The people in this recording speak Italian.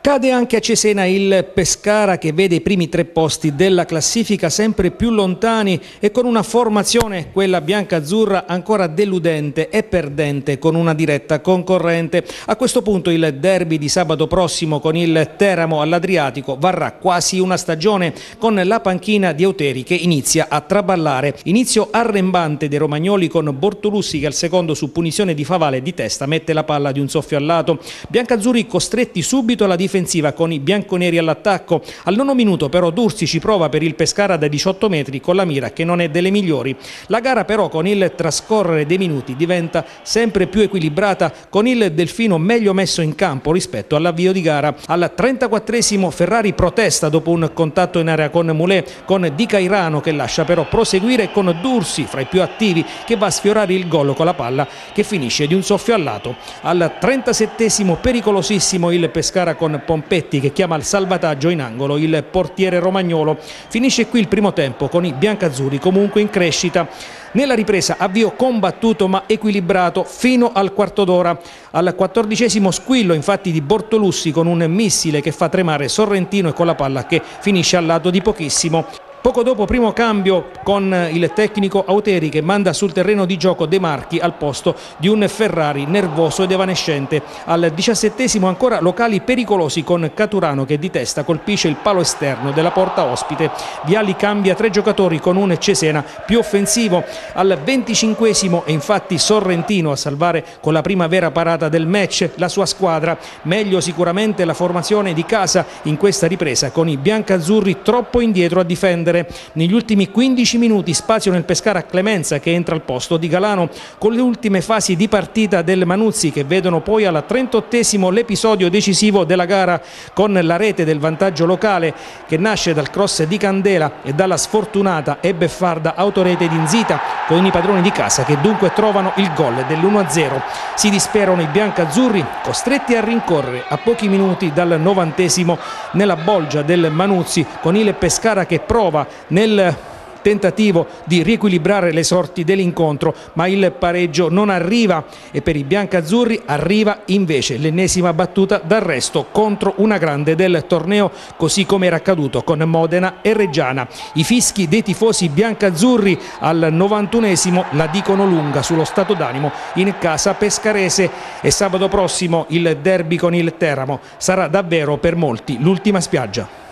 Cade anche a Cesena il Pescara che vede i primi 3 posti della classifica sempre più lontani e con una formazione, quella bianca-azzurra, ancora deludente e perdente con una diretta concorrente. A questo punto il derby di sabato prossimo con il Teramo all'Adriatico varrà quasi una stagione con la panchina di Auteri che inizia a traballare. Inizio arrembante dei romagnoli con Bortolussi che al secondo su punizione di Favale di testa mette la palla di un soffio al lato. Biancazzurri costretti subito alla difesa con i bianconeri all'attacco. Al 9° minuto però Dursi ci prova per il Pescara da 18 metri con la mira che non è delle migliori. La gara però con il trascorrere dei minuti diventa sempre più equilibrata con il Delfino meglio messo in campo rispetto all'avvio di gara. Al 34° Ferrari protesta dopo un contatto in area con Moulet con Di Cairano che lascia però proseguire con Dursi fra i più attivi che va a sfiorare il gol con la palla che finisce di un soffio al lato. Al 37° pericolosissimo il Pescara con Pompetti che chiama al salvataggio in angolo il portiere romagnolo. Finisce qui il primo tempo con i biancazzurri comunque in crescita. Nella ripresa avvio combattuto ma equilibrato fino al quarto d'ora. Al 14° squillo infatti di Bortolussi con un missile che fa tremare Sorrentino e con la palla che finisce al lato di pochissimo. Poco dopo primo cambio con il tecnico Auteri che manda sul terreno di gioco De Marchi al posto di un Ferrari nervoso ed evanescente. Al 17° ancora locali pericolosi con Caturano che di testa colpisce il palo esterno della porta ospite. Vialli cambia 3 giocatori con un Cesena più offensivo. Al 25° è infatti Sorrentino a salvare con la prima vera parata del match la sua squadra. Meglio sicuramente la formazione di casa in questa ripresa con i biancazzurri troppo indietro a difendere. Negli ultimi 15 minuti spazio nel Pescara a Clemenza che entra al posto di Galano con le ultime fasi di partita del Manuzzi che vedono poi al 38° l'episodio decisivo della gara con la rete del vantaggio locale che nasce dal cross di Candela e dalla sfortunata e beffarda autorete di Nzita con i padroni di casa che dunque trovano il gol dell'1-0. Si disperano i biancazzurri costretti a rincorrere a pochi minuti dal 90° nella bolgia del Manuzzi con il Pescara che prova nel tentativo di riequilibrare le sorti dell'incontro, ma il pareggio non arriva e per i biancazzurri arriva invece l'ennesima battuta d'arresto contro una grande del torneo, così come era accaduto con Modena e Reggiana. I fischi dei tifosi biancazzurri al 91° la dicono lunga sullo stato d'animo in casa pescarese e sabato prossimo il derby con il Teramo sarà davvero per molti l'ultima spiaggia.